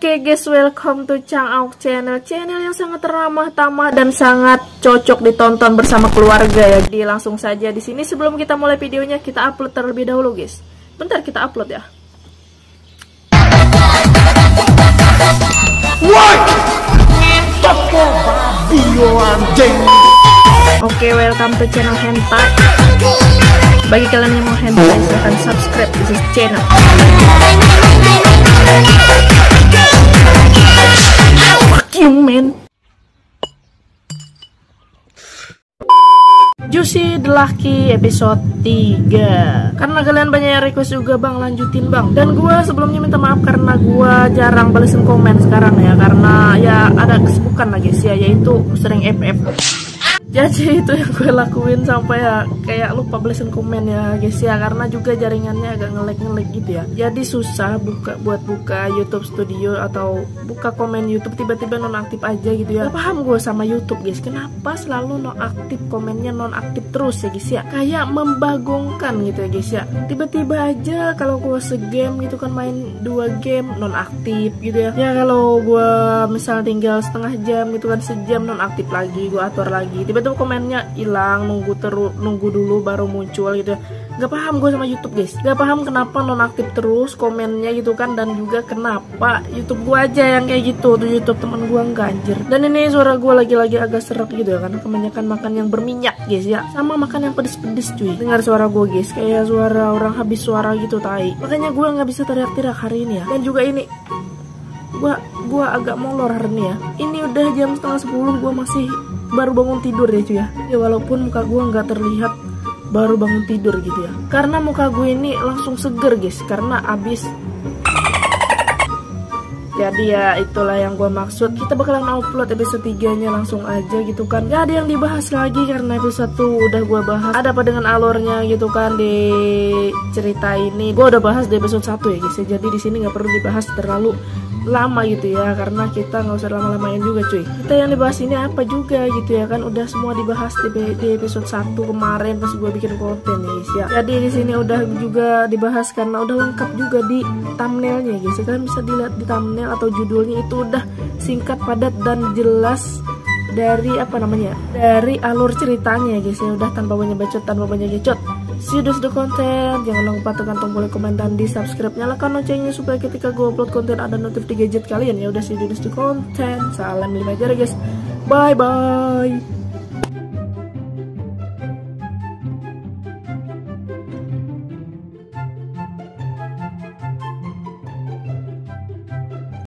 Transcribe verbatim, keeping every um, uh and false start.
Oke guys, welcome to Chang Auk Channel. Channel yang sangat ramah tamah dan sangat cocok ditonton bersama keluarga ya. Jadi langsung saja di sini sebelum kita mulai videonya kita upload terlebih dahulu guys. Bentar kita upload ya. Woi, toko babi anjing. Oke, welcome to channel hentai. Bagi kalian yang mau hentai silahkan subscribe di channel. Fuck you man. Juicy The Lucky episode tiga. Karena kalian banyak yang request juga bang, lanjutin bang. Dan gue sebelumnya minta maaf karena gue jarang balesin komen sekarang ya. Karena ya ada kesibukan lagi sih ya, yaitu sering F F. Jadi itu yang gue lakuin sampai ya kayak lupa balesin komen ya guys ya. Karena juga jaringannya agak nge-lag-nge-lag gitu ya. Jadi susah buka buat buka YouTube Studio atau buka komen YouTube tiba-tiba nonaktif aja gitu ya. Gak paham gue sama YouTube guys, kenapa selalu nonaktif, komennya nonaktif terus ya guys ya. Kayak membagongkan gitu ya guys ya. Tiba-tiba aja kalau gue segame gitu kan, main dua game nonaktif gitu ya. Ya kalau gue misal tinggal setengah jam gitu kan, sejam nonaktif lagi, gue atur lagi. Tiba itu komennya hilang, nunggu terus, nunggu dulu baru muncul gitu ya. Gak paham gue sama YouTube guys, gak paham kenapa nonaktif terus komennya gitu kan. Dan juga kenapa YouTube gue aja yang kayak gitu, tuh YouTube teman gue enggak anjir. Dan ini suara gue lagi-lagi agak serak gitu ya, karena kebanyakan makan yang berminyak guys ya, sama makan yang pedes-pedes cuy. Dengar suara gue guys, kayak suara orang habis suara gitu tai. Makanya gue gak bisa teriak-teriak hari ini ya. Dan juga ini gua gua agak molor hari ini ya. Ini udah jam setengah sepuluh, gua masih baru bangun tidur ya cuy ya. Ya walaupun muka gua nggak terlihat baru bangun tidur gitu ya, karena muka gue ini langsung seger guys karena abis. Jadi ya itulah yang gue maksud. Kita bakalan upload episode tiga nya langsung aja gitu kan. Gak ada yang dibahas lagi karena episode satu udah gue bahas. Ada apa dengan alurnya gitu kan di cerita ini. Gue udah bahas di episode satu ya guys ya. Jadi di sini nggak perlu dibahas terlalu lama gitu ya, karena kita nggak usah lama-lamain juga cuy. Kita yang dibahas ini apa juga gitu ya kan, udah semua dibahas di, di episode satu kemarin pas gue bikin konten ya guys ya. Jadi di sini udah juga dibahas karena udah lengkap juga di thumbnailnya guys ya. Kalian bisa dilihat di thumbnail atau judulnya itu udah singkat, padat dan jelas dari apa namanya, dari alur ceritanya guys ya. Udah tanpa banyak bacot, tanpa banyak gecot. See you the content. Jangan lupa tekan tombol komen dan di subscribe, nyalakan loncengnya supaya ketika gue upload konten ada notif di gadget kalian ya. Udah see you the content. Salam lima jari guys, bye bye.